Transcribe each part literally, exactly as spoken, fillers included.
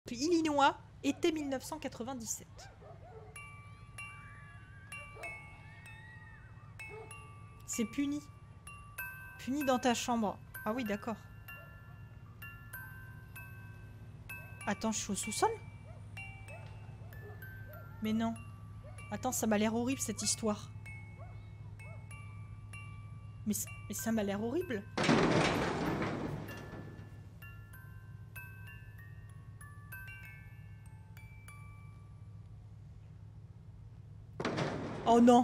Illinois, été mille neuf cent quatre-vingt-dix-sept. C'est puni. Puni dans ta chambre. Ah oui, d'accord. Attends, je suis au sous-sol? Mais non. Attends, ça m'a l'air horrible cette histoire. Mais, mais ça m'a l'air horrible. Oh non.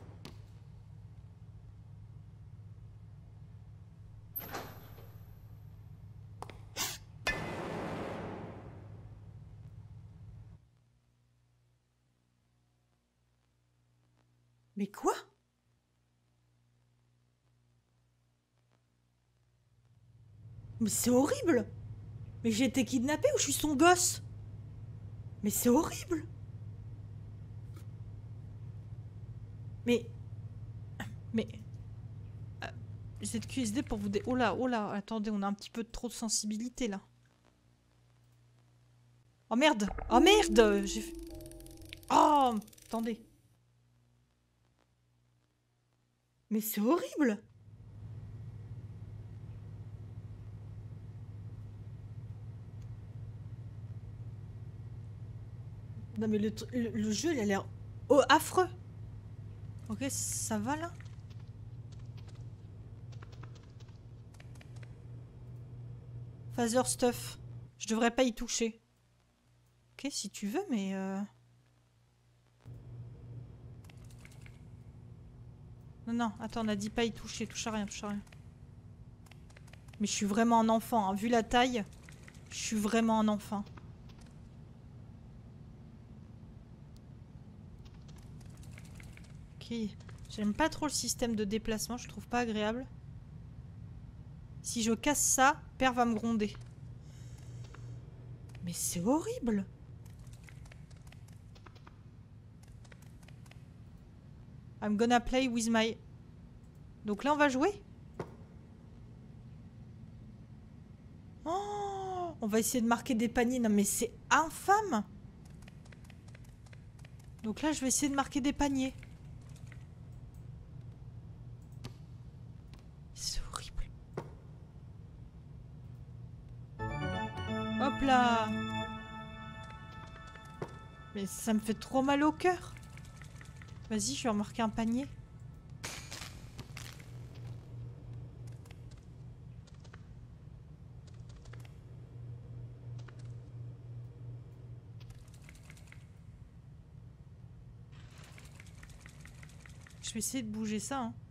Mais quoi? Mais c'est horrible. Mais j'ai été kidnappée ou je suis son gosse? Mais c'est horrible. Mais... Mais... Euh, Z Q S D pour vous... Dé... Oh là, oh là, attendez, on a un petit peu trop de sensibilité, là. Oh merde! Oh merde! J'ai fait... Oh! Attendez. Mais c'est horrible! Non mais le, le, le jeu, il a l'air... Oh, affreux! Ok, ça va, là? Phaser stuff. Je devrais pas y toucher. Ok, si tu veux, mais... Euh... Non, non, attends, on a dit pas y toucher. Touche à rien, touche à rien. Mais je suis vraiment un enfant, hein. Vu la taille, je suis vraiment un enfant. Ok. J'aime pas trop le système de déplacement, je trouve pas agréable. Si je casse ça, Père va me gronder. Mais c'est horrible! I'm gonna play with my... Donc là, on va jouer? Oh, on va essayer de marquer des paniers. Non, mais c'est infâme! Donc là, je vais essayer de marquer des paniers. C'est horrible. Hop là! Mais ça me fait trop mal au cœur. Vas-y, je vais remarquer un panier. Je vais essayer de bouger ça, hein.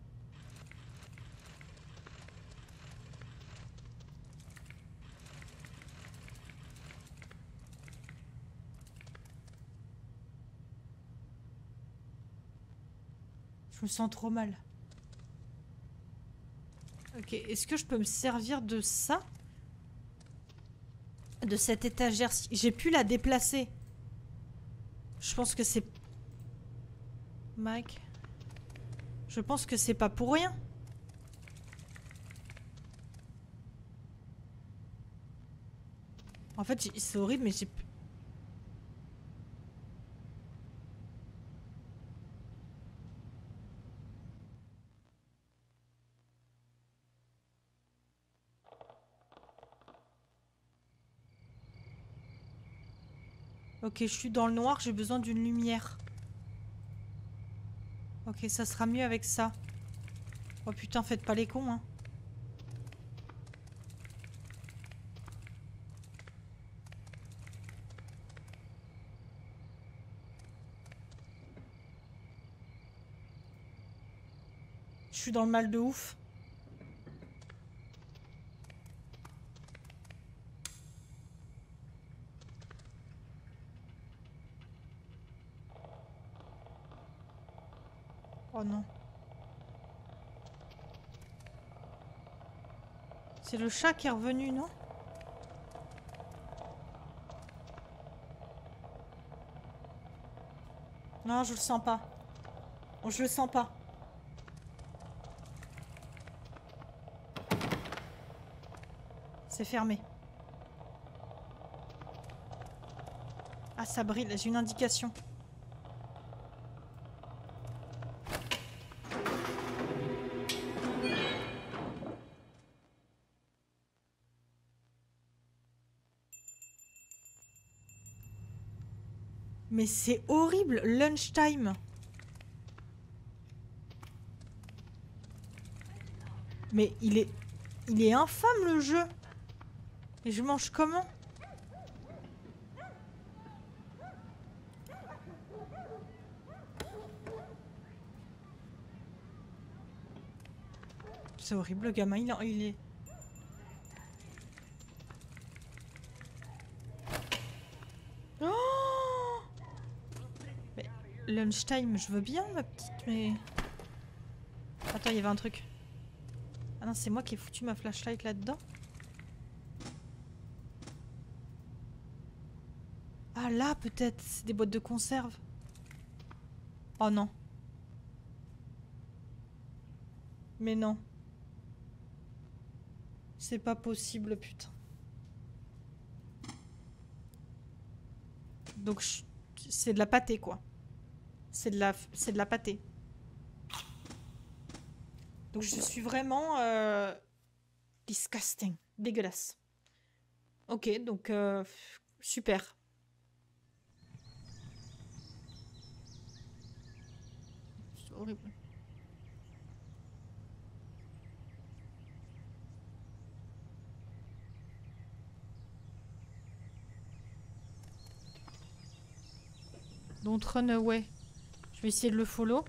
Je me sens trop mal. Ok, est-ce que je peux me servir de ça? De cette étagère? J'ai pu la déplacer. Je pense que c'est... Mike. Je pense que c'est pas pour rien. En fait, c'est horrible, mais j'ai... Ok, je suis dans le noir, j'ai besoin d'une lumière. Ok, ça sera mieux avec ça. Oh putain, faites pas les cons, hein. Je suis dans le mal de ouf. Oh non. C'est le chat qui est revenu, non? Non, je le sens pas. Oh, je le sens pas. C'est fermé. Ah, ça brille, j'ai une indication. Mais c'est horrible, lunchtime. Mais il est... Il est infâme le jeu. Et je mange comment? C'est horrible, le gamin, il, il est... Oh, mais lunchtime, je veux bien, ma petite, mais... Attends, il y avait un truc. Ah non, c'est moi qui ai foutu ma flashlight là-dedans. Ah là, peut-être, c'est des boîtes de conserve. Oh non. Mais non. C'est pas possible, putain. Donc, je... c'est de la pâtée, quoi. C'est de la... c'est de la pâtée. Donc, je suis vraiment... Euh... disgusting. Dégueulasse. Ok, donc... Euh... super. C'est horrible. Don't run away. Je vais essayer de le follow.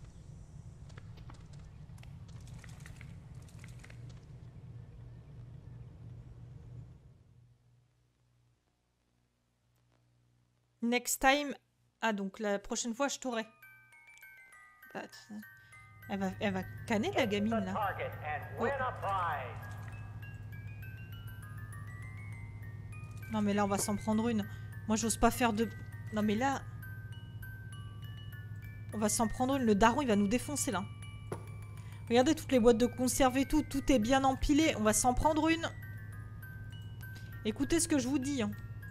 Next time. Ah, donc la prochaine fois, je t'aurai. Elle va, elle va canner la gamine là. Oh. Non mais là on va s'en prendre une. Moi j'ose pas faire de... Non mais là... On va s'en prendre une. Le daron il va nous défoncer là. Regardez toutes les boîtes de conserve et tout. Tout est bien empilé. On va s'en prendre une. Écoutez ce que je vous dis. Hein.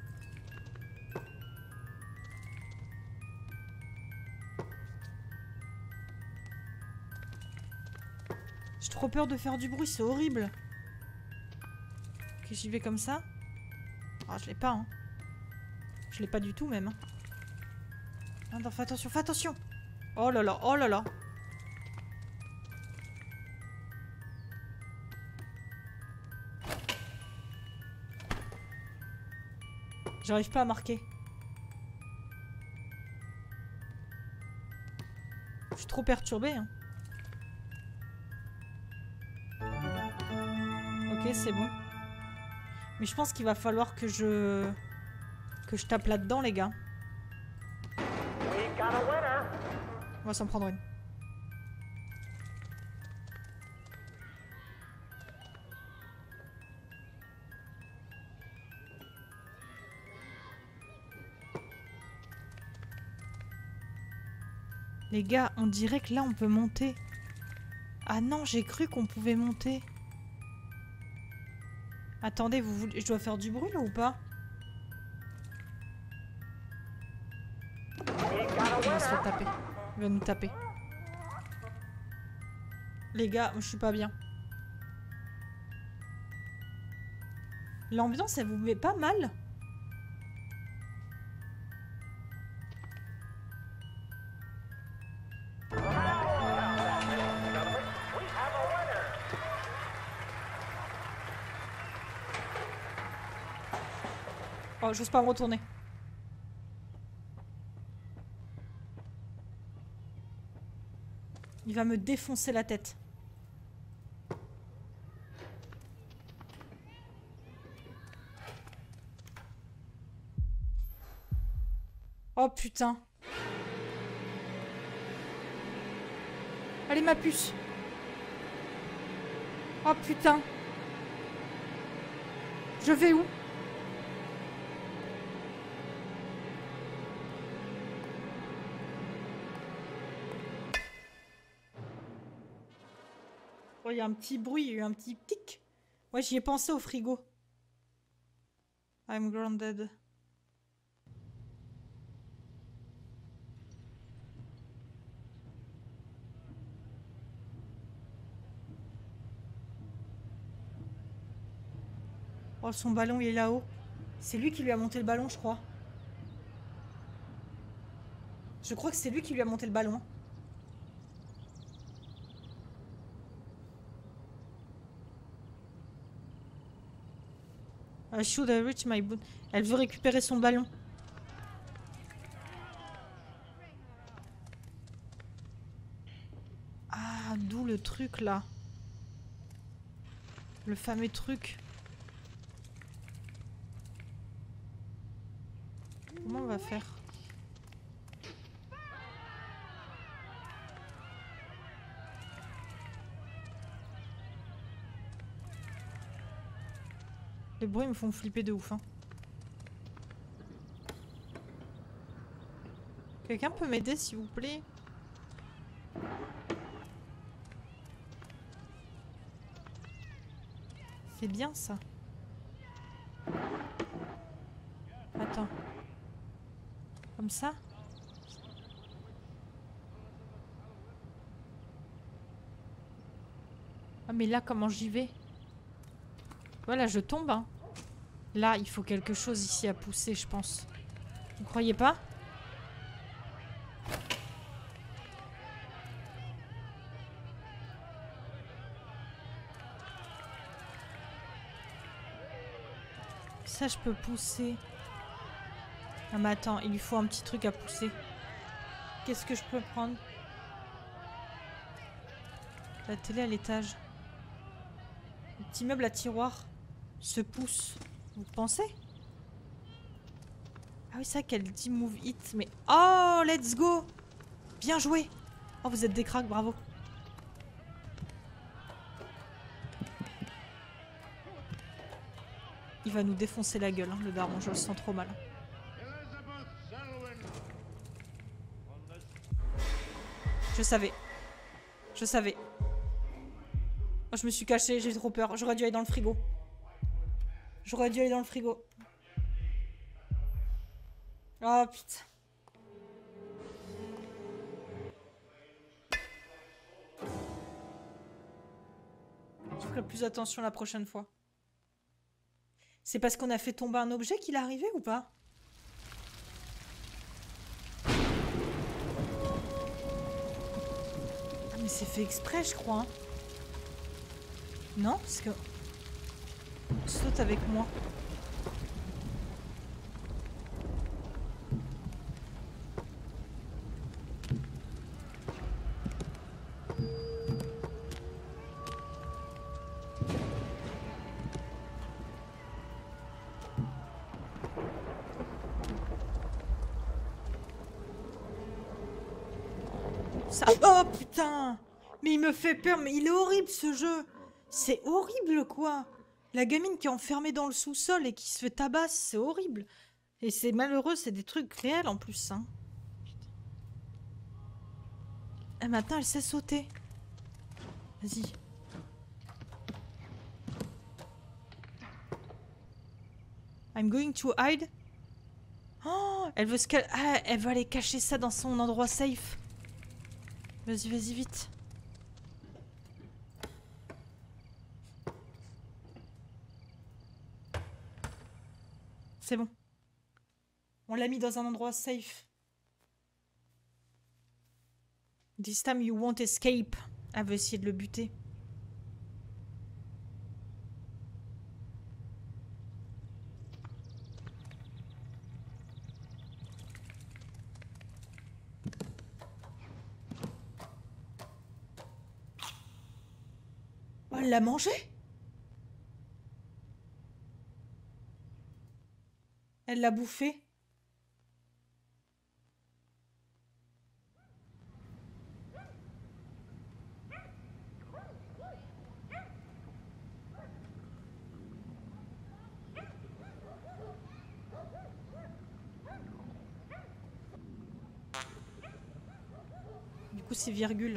J'ai trop peur de faire du bruit. C'est horrible. Ok, j'y vais comme ça. Ah, je l'ai pas. Hein. Je l'ai pas du tout même. Hein. Ah, non, fais attention, fais attention. Oh là là, oh là là. J'arrive pas à marquer. Je suis trop perturbée. Hein. Ok, c'est bon. Mais je pense qu'il va falloir que je... Que je tape là-dedans, les gars. On va s'en prendre une. Les gars, on dirait que là, on peut monter. Ah non, j'ai cru qu'on pouvait monter. Attendez, vous voulez... Je dois faire du bruit, là, ou pas? Il va se faire taper. Il va nous taper. Les gars, je suis pas bien. L'ambiance, elle vous met pas mal? Oh, j'ose pas me retourner. Il va me défoncer la tête. Oh putain. Allez ma puce. Oh putain. Je vais où? Oh, il y a un petit bruit, il y a eu un petit tic. Ouais, j'y ai pensé au frigo. I'm grounded. Oh, son ballon, il est là-haut. C'est lui qui lui a monté le ballon, je crois. Je crois que c'est lui qui lui a monté le ballon. I should have reached my boot. Elle veut récupérer son ballon. Ah, d'où le truc là. Le fameux truc. Comment on va faire? Les bruits me font flipper de ouf. Hein. Quelqu'un peut m'aider s'il vous plaît? C'est bien ça. Attends. Comme ça? Ah mais là comment j'y vais? Voilà, je tombe. Hein. Là, il faut quelque chose ici à pousser, je pense. Vous croyez pas? Ça, je peux pousser. Ah mais attends, il lui faut un petit truc à pousser. Qu'est-ce que je peux prendre? La télé à l'étage. Le petit meuble à tiroir se pousse. Vous pensez? Ah oui, c'est ça qu'elle dit move it. Mais oh, let's go! Bien joué! Oh, vous êtes des cracks, bravo. Il va nous défoncer la gueule, hein, le daron, je le sens trop mal. Je savais. Je savais. Oh, je me suis cachée, j'ai trop peur. J'aurais dû aller dans le frigo. J'aurais dû aller dans le frigo. Oh putain. Je ferai plus attention la prochaine fois. C'est parce qu'on a fait tomber un objet qu'il est arrivé ou pas? Ah mais c'est fait exprès je crois. Hein. Non? Parce que... Saute avec moi. Ça... Oh putain! Mais il me fait peur, mais il est horrible ce jeu! C'est horrible quoi! La gamine qui est enfermée dans le sous-sol et qui se fait tabasse, c'est horrible! Et c'est malheureux, c'est des trucs réels en plus. Hein. Et maintenant elle sait sauter. Vas-y. I'm going to hide. Oh, elle veut se cal... Ah, elle veut aller cacher ça dans son endroit safe. Vas-y, vas-y, vite. C'est bon. On l'a mis dans un endroit safe. This time you won't escape. Elle veut essayer de le buter. Oh, elle l'a mangé? Elle l'a bouffé? Du coup, c'est virgule.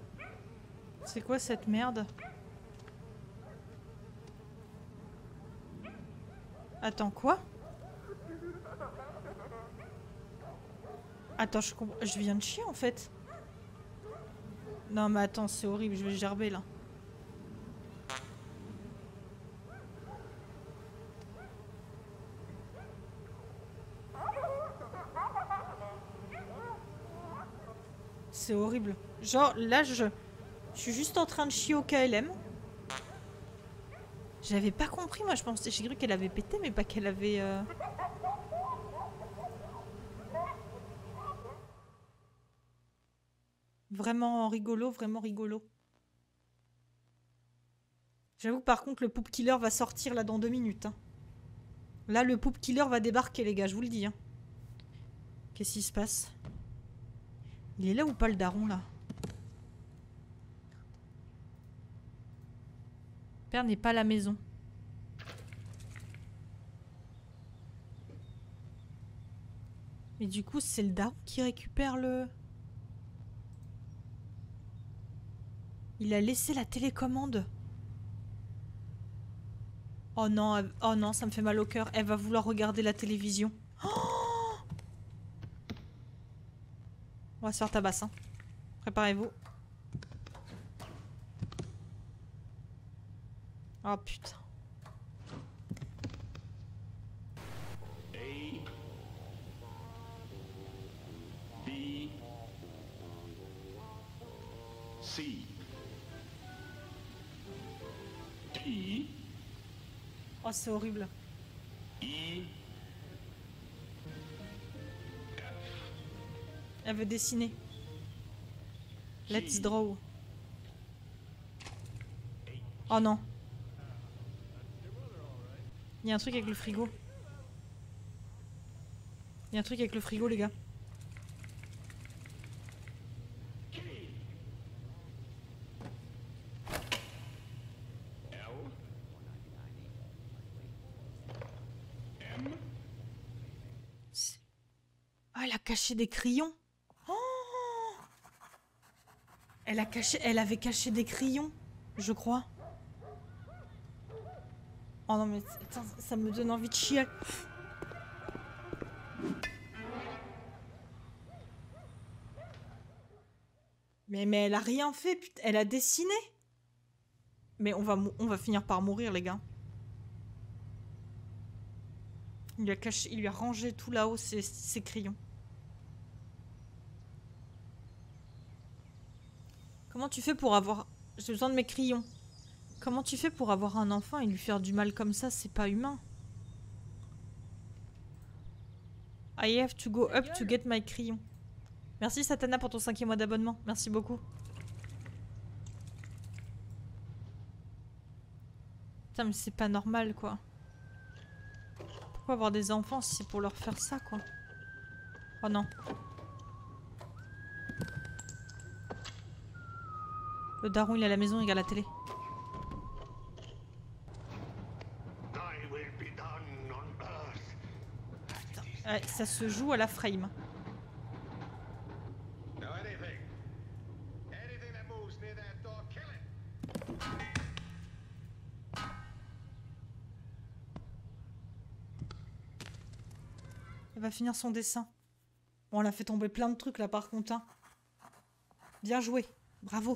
C'est quoi cette merde? Attends, quoi? Attends, je comprends. Je viens de chier en fait. Non mais attends, c'est horrible, je vais gerber là. C'est horrible. Genre là, je... je suis juste en train de chier au K L M. J'avais pas compris, moi je pensais, j'ai cru qu'elle avait pété, mais pas qu'elle avait... Euh... Vraiment rigolo, vraiment rigolo. J'avoue que par contre le poop killer va sortir là dans deux minutes. Hein. Là le poop killer va débarquer les gars, je vous le dis. Hein. Qu'est-ce qui se passe? Il est là ou pas le daron là? Père n'est pas à la maison. Mais du coup c'est le daron qui récupère le... Il a laissé la télécommande. Oh non, elle... oh non, ça me fait mal au cœur. Elle va vouloir regarder la télévision. Oh, on va se faire tabasser. Hein. Préparez-vous. Oh putain. A, B, C, D, Oh c'est horrible. E, Elle veut dessiner. Let's draw. Oh non. Il y a un truc avec le frigo. Il y a un truc avec le frigo les gars. Ah, elle a caché des crayons. Oh, elle a caché, elle avait caché des crayons, je crois. Oh non mais attends, ça me donne envie de chier. Mais mais elle a rien fait, putain, elle a dessiné. Mais on va on va finir par mourir les gars. Il lui a caché, il lui a rangé tout là-haut ses, ses crayons. Comment tu fais pour avoir... J'ai besoin de mes crayons. Comment tu fais pour avoir un enfant et lui faire du mal comme ça? C'est pas humain. I have to go up to get my crayon. Merci Satana pour ton cinquième mois d'abonnement. Merci beaucoup. Putain mais c'est pas normal quoi. Pourquoi avoir des enfants si c'est pour leur faire ça quoi? Oh non. Le daron il est à la maison, il regarde la télé. Ouais, ça se joue à la frame. Elle va finir son dessin. Bon, on a fait tomber plein de trucs là par contre. Hein. Bien joué. Bravo.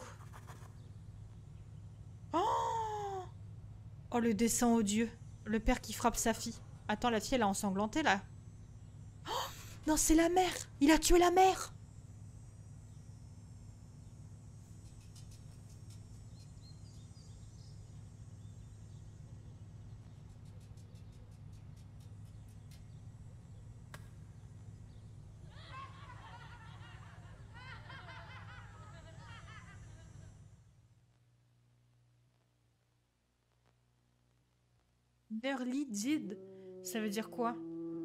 Oh, oh le dessin odieux. Le père qui frappe sa fille. Attends, la fille elle a ensanglanté là. Oh, non, c'est la mère. Il a tué la mère. Nearly did. Ça veut dire quoi?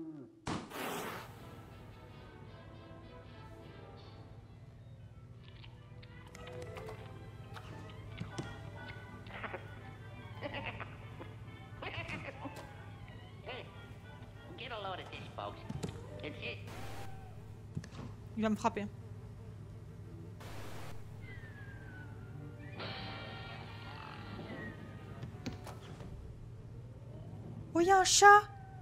Il va me frapper. Oh, il y a un chat!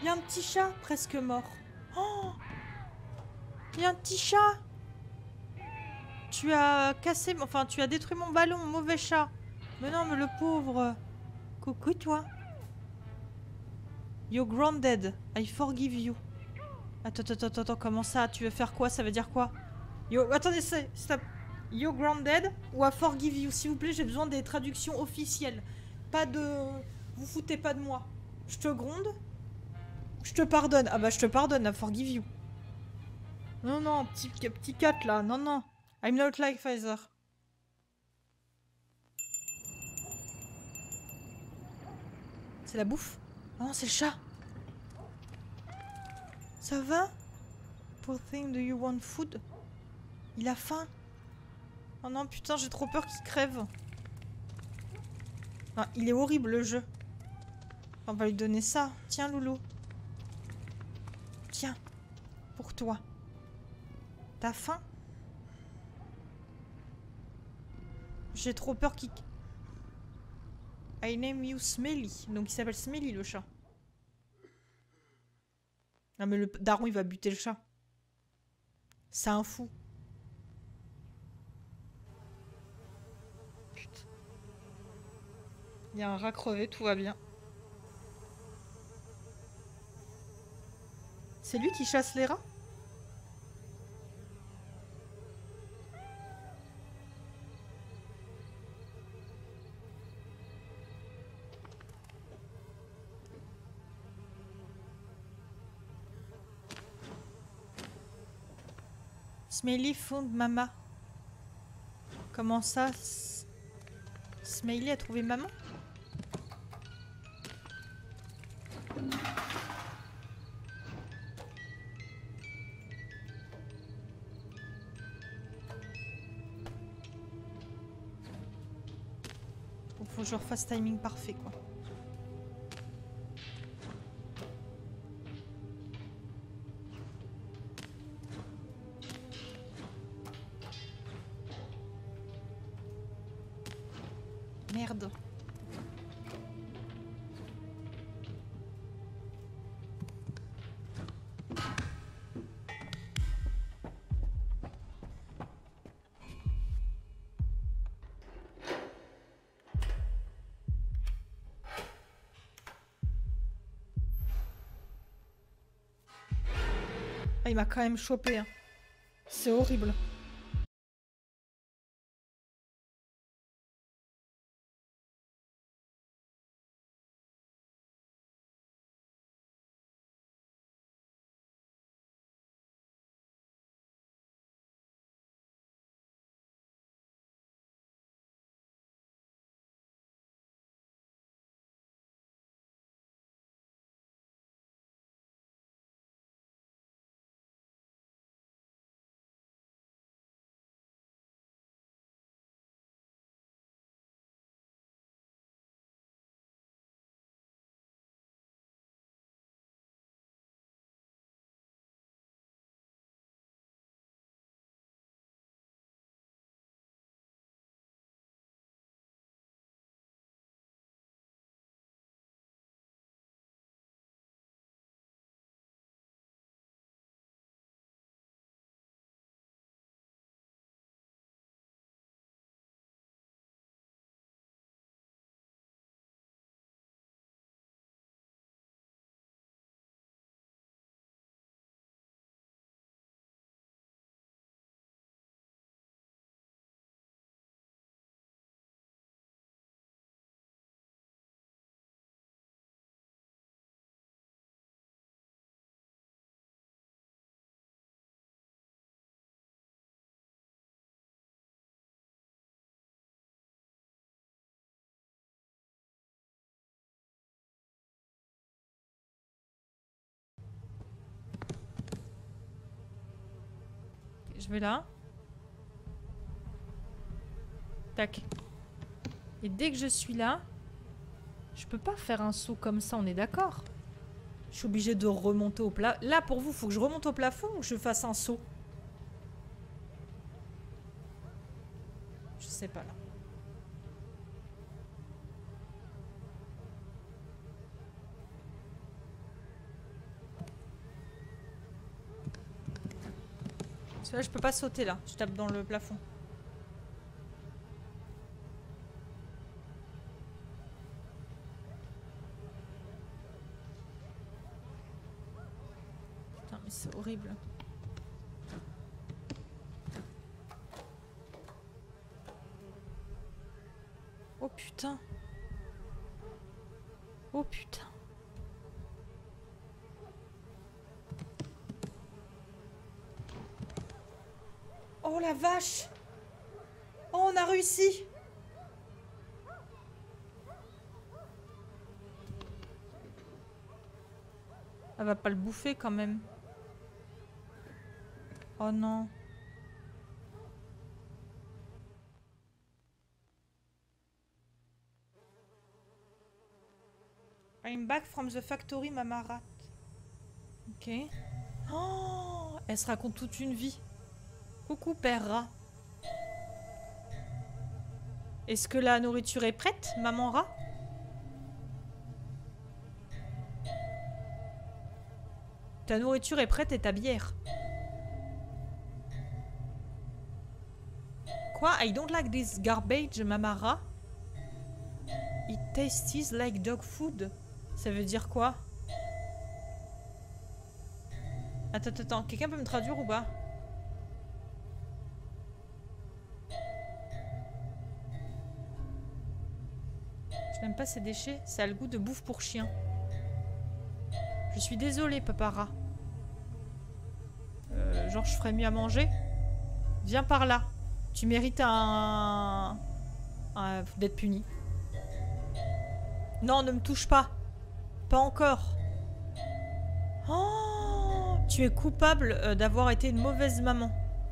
Il y a un petit chat presque mort. Oh, il y a un petit chat. Tu as cassé... Enfin, tu as détruit mon ballon, mauvais chat. Mais non, mais le pauvre... Coucou, toi. You're grounded. I forgive you. Attends, attends, attends, attends, comment ça? Tu veux faire quoi? Ça veut dire quoi? Yo... Attendez, stop. You're grounded ou I forgive you? S'il vous plaît, j'ai besoin des traductions officielles. Pas de... Vous foutez pas de moi. Je te gronde? Je te pardonne. Ah bah, je te pardonne, I forgive you. Non, non, petit, petit cat, là. Non, non. I'm not like Pfizer. C'est la bouffe? Oh non, c'est le chat. Ça va? Poor thing, do you want food? Il a faim? Oh non, putain, j'ai trop peur qu'il crève. Non, il est horrible, le jeu. On va lui donner ça. Tiens, loulou. Tiens. Pour toi. T'as faim? J'ai trop peur qu'il... I name you Smelly. Donc il s'appelle Smelly, le chat. Non mais le daron, il va buter le chat. C'est un fou. Putain. Il y a un rat crevé, tout va bien. C'est lui qui chasse les rats? Smelly found Mama. Comment ça? Smelly a trouvé maman? Faut que je refasse timing parfait, quoi. Merde. Ah, il m'a quand même chopé, hein. C'est horrible. Je vais là. Tac. Et dès que je suis là, je peux pas faire un saut comme ça, on est d'accord? Je suis obligée de remonter au plat. Là, pour vous, faut que je remonte au plafond ou que je fasse un saut? Je sais pas là. Parce que là, je peux pas sauter là. Je tape dans le plafond. Putain, mais c'est horrible. Oh putain. Oh putain. Oh la vache. Oh, on a réussi. Elle va pas le bouffer quand même. Oh non. I'm back from the factory, Mama Rat. Ok. Oh, elle se raconte toute une vie. Coucou, père rat. Est-ce que la nourriture est prête, maman rat? Ta nourriture est prête et ta bière. Quoi? I don't like this garbage, Mama rat. It tastes like dog food. Ça veut dire quoi? Attends, attends, attends. Quelqu'un peut me traduire ou pas? Je n'aime pas ces déchets. Ça a le goût de bouffe pour chien. Je suis désolée, papa rat. Euh, genre, je ferais mieux à manger. Viens par là. Tu mérites un... un... d'être puni. Non, ne me touche pas. Pas encore. Oh, tu es coupable euh, d'avoir été une mauvaise maman.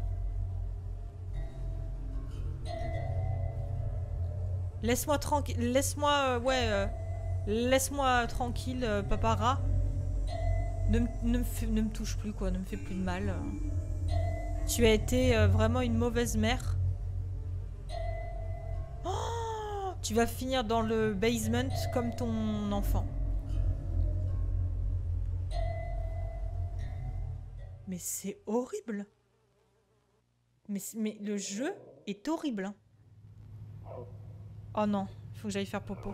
Laisse-moi tranquille. Laisse-moi... Euh, ouais... Euh, laisse-moi tranquille, euh, papa rat. Ne, ne, me f... ne me touche plus, quoi. Ne me fais plus de mal. Tu as été euh, vraiment une mauvaise mère. Oh, tu vas finir dans le basement comme ton enfant. Mais c'est horrible. Mais, mais le jeu est horrible. Hein. Oh non, il faut que j'aille faire popo.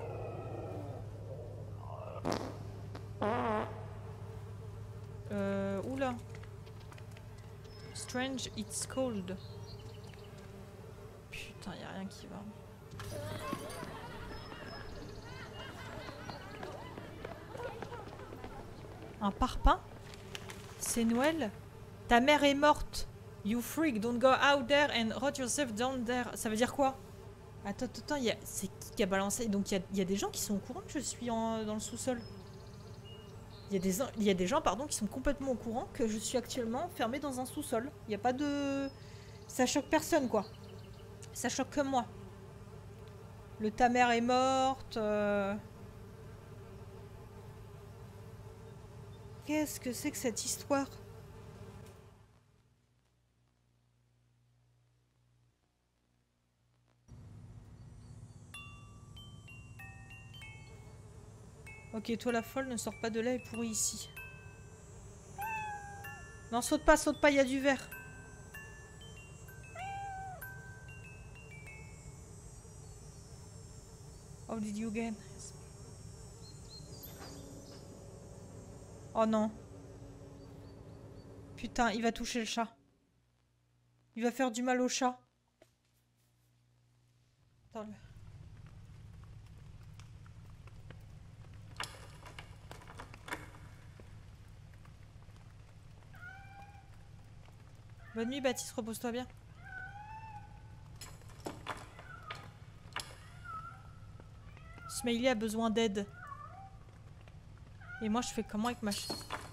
Euh, oula. Strange, it's cold. Putain, y a rien qui va. Un parpaing? C'est Noël? Ta mère est morte. You freak, don't go out there and rot yourself down there. Ça veut dire quoi? Attends, attends, attends, c'est qui qui a balancé? Donc il y, y a des gens qui sont au courant que je suis en, dans le sous-sol. Il y, a des, il y a des gens pardon, qui sont complètement au courant que je suis actuellement enfermée dans un sous-sol. Il n'y a pas de... Ça choque personne, quoi. Ça choque que moi. Le ta mère est morte. Euh... Qu'est-ce que c'est que cette histoire? Ok, toi la folle, ne sors pas de là et pourris ici. Non, saute pas, saute pas, il y a du verre. How did you get? Oh non. Putain, il va toucher le chat. Il va faire du mal au chat. Attends. Bonne nuit, Baptiste, repose-toi bien. Smiley a besoin d'aide. Et moi, je fais comment avec ma... Je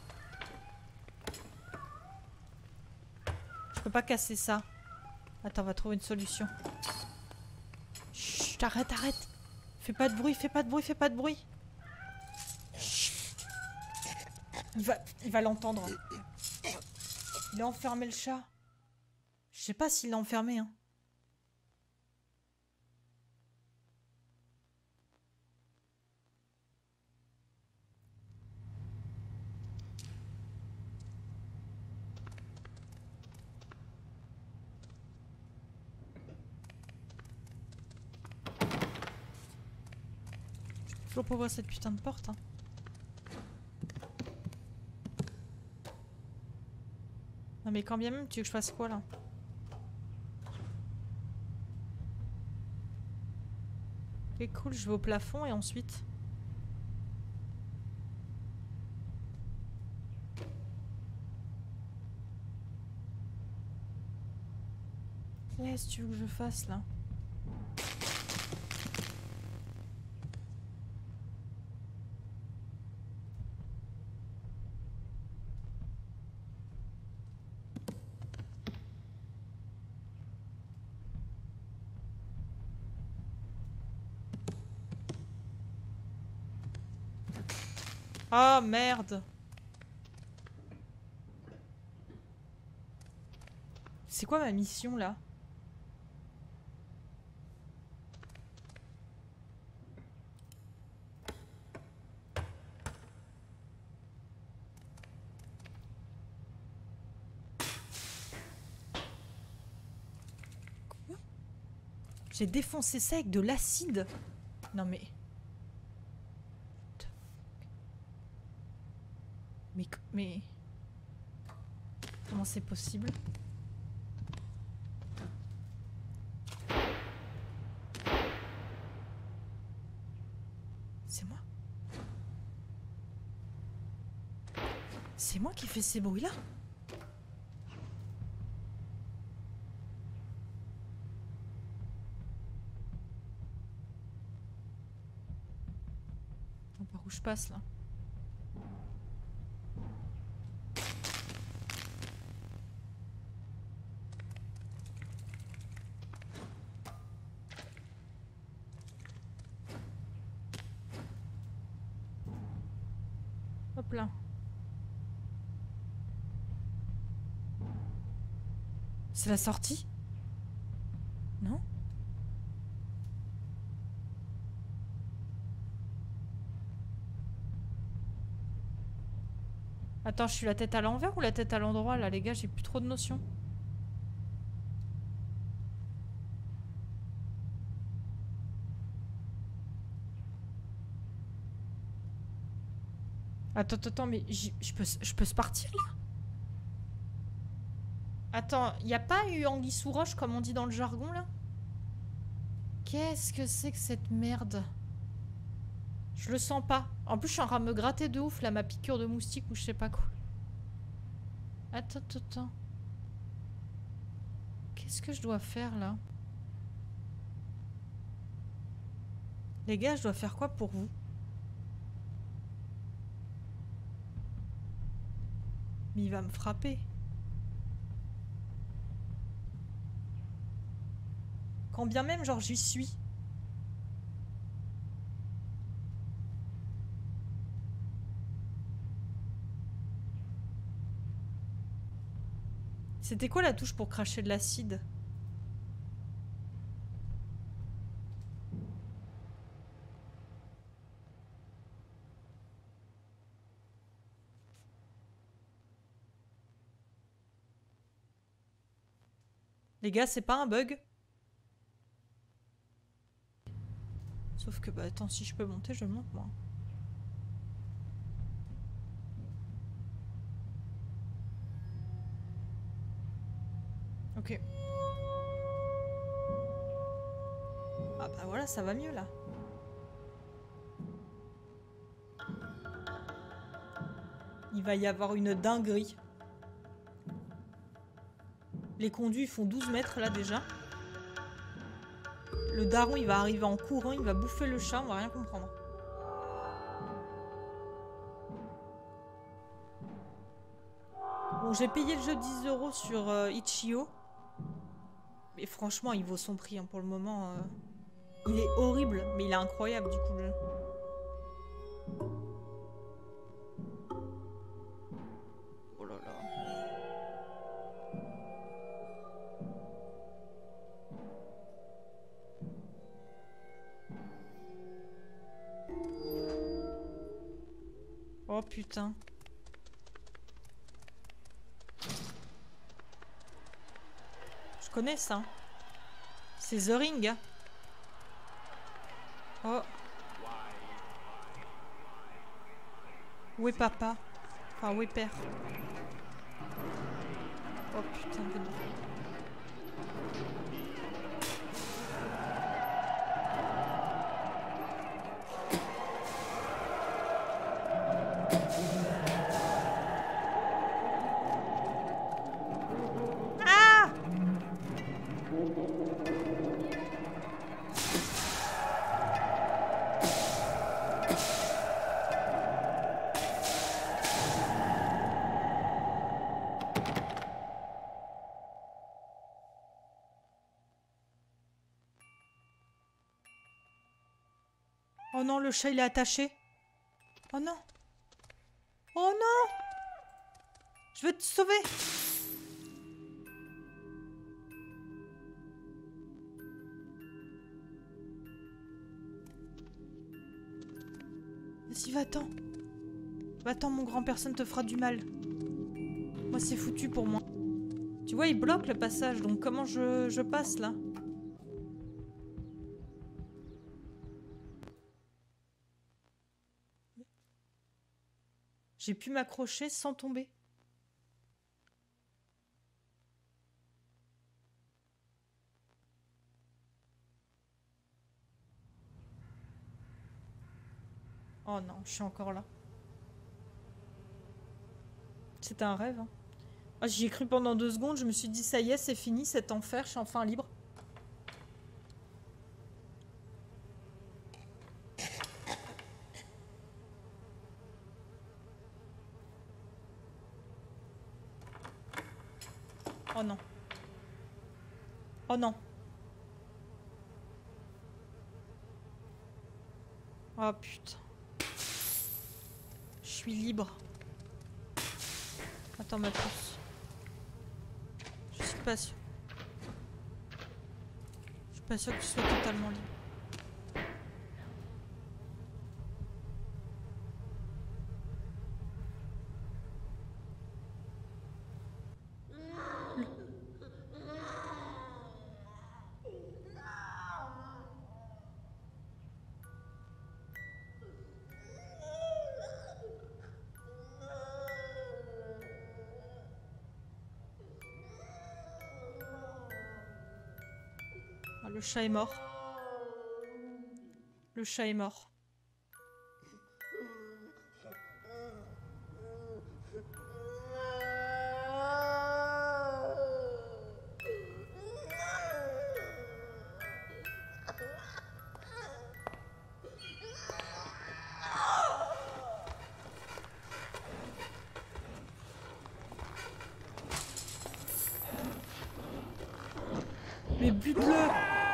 peux pas casser ça. Attends, on va trouver une solution. Chut, arrête, arrête. Fais pas de bruit, fais pas de bruit, fais pas de bruit. Chut. Il va, il va l'entendre. Il a enfermé le chat. Je sais pas s'il l'a enfermé, hein. Toujours pas ouvrir cette putain de porte. Hein. Non mais quand bien même, tu veux que je fasse quoi là? Ok cool, je vais au plafond et ensuite... Qu'est-ce que tu veux que je fasse là? Oh merde! C'est quoi ma mission là? Quoi? J'ai défoncé ça avec de l'acide. Non mais... Mais... Mais... Comment c'est possible? C'est moi? C'est moi qui fais ces bruits-là? Par où je passe là? Hop là. C'est la sortie? Non? Attends, je suis la tête à l'envers ou la tête à l'endroit là, les gars? J'ai plus trop de notions. Attends, attends, mais je peux, je peux se partir là? Attends, y a pas eu anguille sous roche comme on dit dans le jargon là? Qu'est-ce que c'est que cette merde? Je le sens pas. En plus, je suis en train de me gratter de ouf là, ma piqûre de moustique ou je sais pas quoi. Attends, attends, attends. Qu'est-ce que je dois faire là? Les gars, je dois faire quoi pour vous? Mais il va me frapper. Quand bien même, genre, j'y suis. C'était quoi la touche pour cracher de l'acide? Les gars, c'est pas un bug? Sauf que, bah attends, si je peux monter, je monte moi. Ok. Ah bah voilà, ça va mieux là. Il va y avoir une dinguerie. Les conduits font douze mètres là déjà. Le daron il va arriver en courant, il va bouffer le chat, on va rien comprendre. Bon, j'ai payé le jeu dix euros sur euh, itch point i o. Mais franchement, il vaut son prix hein, pour le moment. Euh... Il est horrible, mais il est incroyable du coup le jeu. Oh là là. Oh putain. Je connais ça. C'est The Ring. Oh. Où est papa? Enfin, où est père? Oh putain, de... Oh non, le chat il est attaché. Oh non. Oh non. Je veux te sauver. Vas-y, va-t'en. Va-t'en, mon grand, personne te fera du mal. Moi, c'est foutu pour moi. Tu vois, il bloque le passage, donc comment je, je passe, là? J'ai pu m'accrocher sans tomber. Oh non, je suis encore là. C'était un rêve. Hein. Ah, j'y ai cru pendant deux secondes, je me suis dit ça y est, c'est fini, cet enfer, je suis enfin libre. Oh non. Oh non. Oh putain. Je suis libre. Attends ma puce. Je suis pas sûre. Je suis pas sûre que tu sois totalement libre. Ah, le chat est mort. Le chat est mort. Mais bute-le!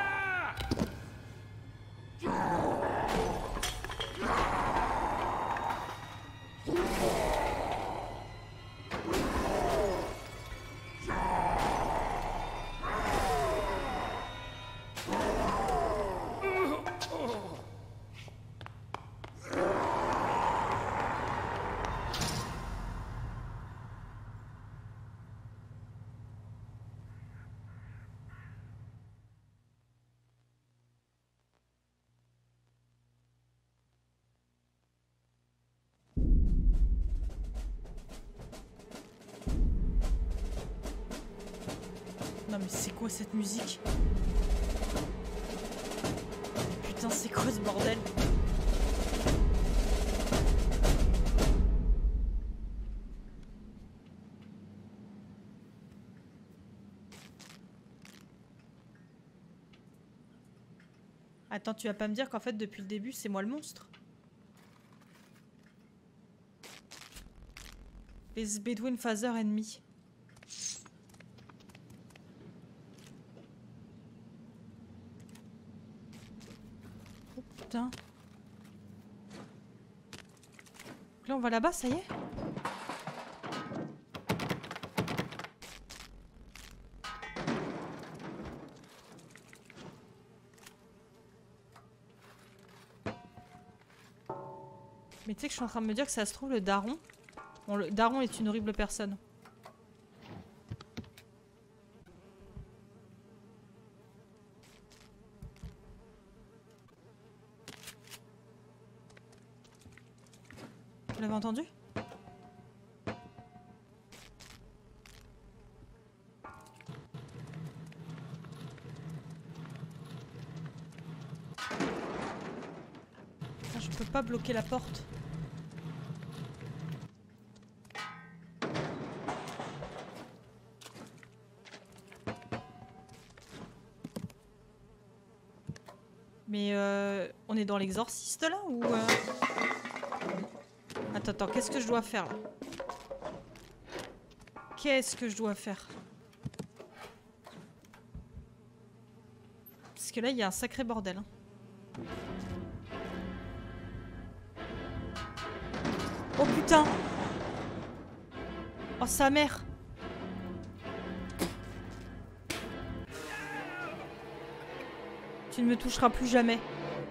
Non mais c'est quoi cette musique? Putain, c'est quoi ce bordel? Attends, tu vas pas me dire qu'en fait depuis le début c'est moi le monstre? Les Bedouin Father ennemis. Oh putain. Là on va là-bas, ça y est? Mais tu sais que je suis en train de me dire que ça se trouve le daron. Bon, le daron est une horrible personne. Vous l'avez entendu? Ah, je peux pas bloquer la porte. Mais euh, on est dans l'exorciste là ou... Euh... Attends, attends, qu'est-ce que je dois faire là? Qu'est-ce que je dois faire? Parce que là, il y a un sacré bordel. Hein. Oh putain! Oh sa mère! Tu ne me toucheras plus jamais.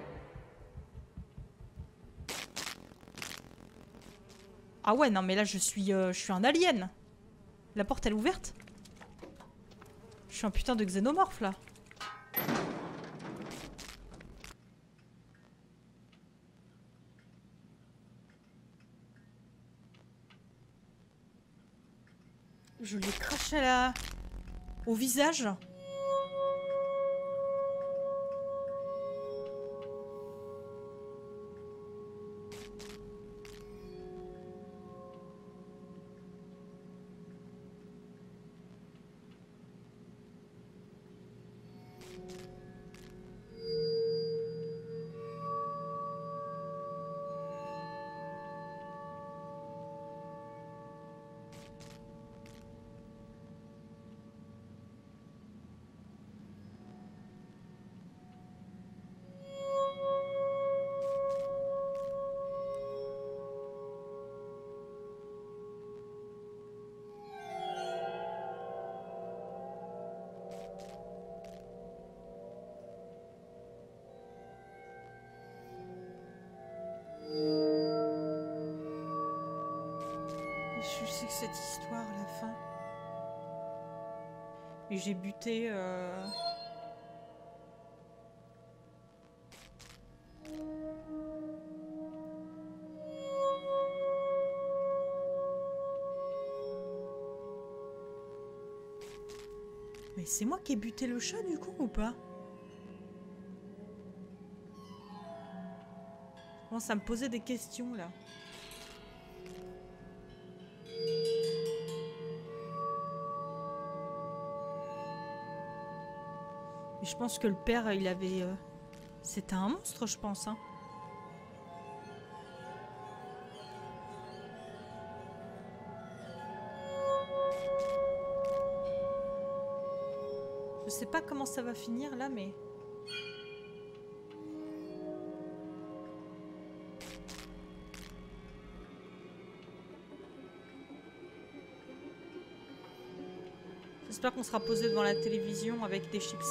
Ah ouais, non mais là je suis, euh, je suis un alien. La porte elle est ouverte? Je suis un putain de xénomorphe là. Je lui ai craché la... au visage. Je sais que cette histoire, la fin. Et j'ai buté... Euh... Mais c'est moi qui ai buté le chat du coup ou pas? Je commence à me poser des questions là. Je pense que le père, il avait... Euh... C'était un monstre, je pense. Hein. Je sais pas comment ça va finir, là, mais... J'espère qu'on sera posé devant la télévision avec des chips.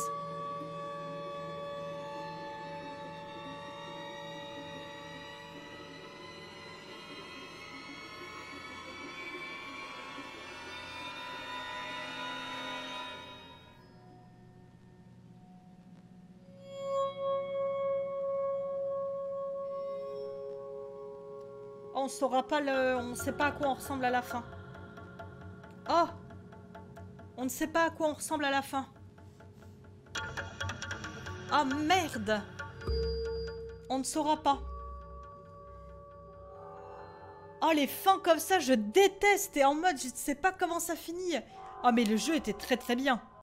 On saura pas le... On sait pas à quoi on ressemble à la fin. Oh! On ne sait pas à quoi on ressemble à la fin. Ah merde! On ne saura pas. Oh les fins comme ça, je déteste. Et en mode, je ne sais pas comment ça finit. Oh mais le jeu était très très bien.